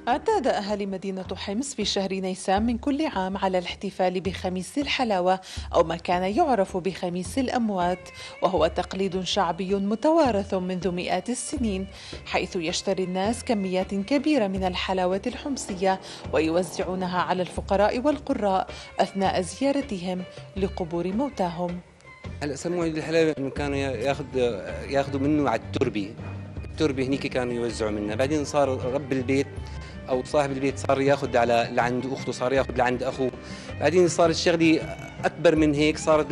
اعتاد أهالي مدينة حمص في شهر نيسان من كل عام على الاحتفال بخميس الحلاوة أو ما كان يعرف بخميس الأموات، وهو تقليد شعبي متوارث منذ مئات السنين، حيث يشتري الناس كميات كبيرة من الحلاوة الحمصية ويوزعونها على الفقراء والقراء أثناء زيارتهم لقبور موتاهم. هلا سموه الحلاوه انه كانوا ياخذوا منه على التربه هنيك كانوا يوزعوا منها. بعدين صار رب البيت او صاحب البيت صار ياخذ على لعند اخته، صار ياخذ لعند اخوه. بعدين صار الشغله اكبر من هيك، صار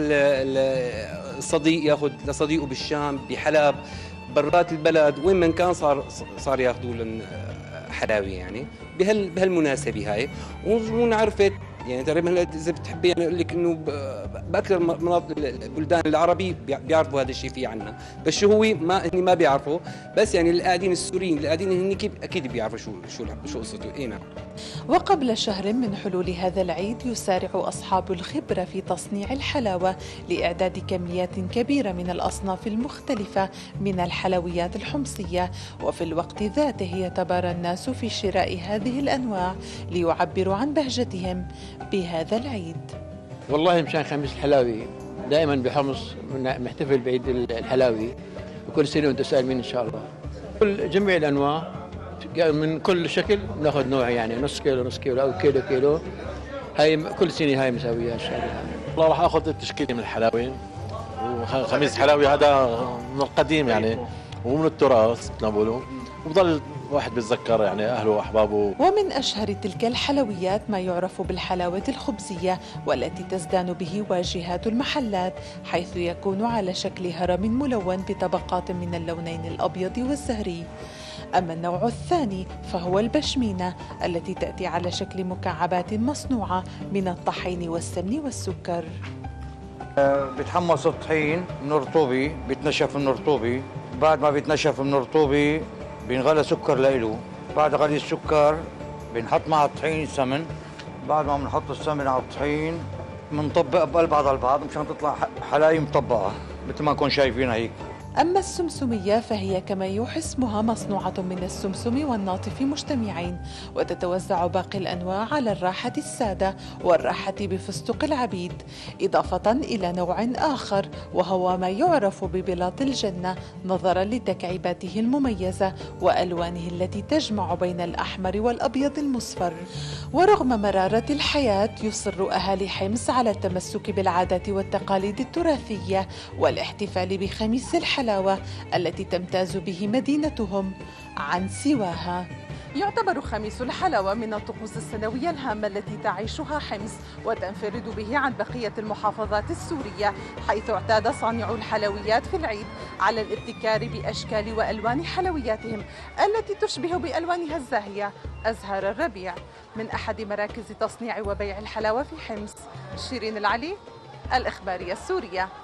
الصديق ياخذ لصديقه بالشام، بحلب، برات البلد، وين من كان صار ياخذوا لهم حلاوه يعني بهالمناسبه هاي. ونعرفت يعني تقريبا اذا بتحبي يعني اقول لك انه باكثر مناطق البلدان العربي بيعرفوا هذا الشيء في عنا، بس شو هو ما بيعرفوا. بس يعني القاعدين السوريين اللي قاعدين هنيك اكيد بيعرفوا شو قصته. اي نعم. وقبل شهر من حلول هذا العيد يسارع أصحاب الخبرة في تصنيع الحلاوة لإعداد كميات كبيرة من الأصناف المختلفة من الحلويات الحمصية، وفي الوقت ذاته يتبارى الناس في شراء هذه الأنواع ليعبروا عن بهجتهم بهذا العيد. والله مشان خميس الحلاوي دائما بحمص بنحتفل بعيد الحلاوي، وكل سنة وانتم سالمين إن شاء الله. كل جميع الأنواع من كل شكل ناخذ نوع، يعني نص كيلو نص كيلو او كيلو كيلو. هاي كل سنه هاي مساويها ان شاء الله. والله راح اخذ التشكيله من الحلاوي، وخميس الحلاوي هذا من القديم يعني ومن التراث نقوله، وبضل واحد بيتذكر يعني اهله واحبابه. ومن اشهر تلك الحلويات ما يعرف بالحلاوه الخبزيه، والتي تزدان به واجهات المحلات، حيث يكون على شكل هرم ملون بطبقات من اللونين الابيض والزهري. أما النوع الثاني فهو البشمينة، التي تأتي على شكل مكعبات مصنوعة من الطحين والسمن والسكر. بيتحمص الطحين من الرطوبة، بيتنشف من الرطوبة، بعد ما بيتنشف من الرطوبة بينغلى سكر لإله، بعد غلي السكر بنحط مع الطحين سمن، بعد ما بنحط السمن على الطحين بنطبق بقلب بعض البعض مشان تطلع حلايب مطبقة مثل ما نكون شايفينها هيك. أما السمسمية فهي كما يوحي اسمها مصنوعة من السمسم والناطف مجتمعين، وتتوزع باقي الأنواع على الراحة السادة والراحة بفستق العبيد، إضافة إلى نوع آخر وهو ما يعرف ببلاط الجنة نظرا لتكعيباته المميزة وألوانه التي تجمع بين الأحمر والأبيض المصفر. ورغم مرارة الحياة يصر أهالي حمص على التمسك بالعادات والتقاليد التراثية والاحتفال بخميس الحلاوة التي تمتاز به مدينتهم عن سواها. يعتبر خميس الحلاوة من الطقوس السنوية الهامة التي تعيشها حمص وتنفرد به عن بقية المحافظات السورية، حيث اعتاد صانعو الحلويات في العيد على الابتكار بأشكال وألوان حلوياتهم التي تشبه بألوانها الزاهية أزهار الربيع. من أحد مراكز تصنيع وبيع الحلاوة في حمص، شيرين العلي، الإخبارية السورية.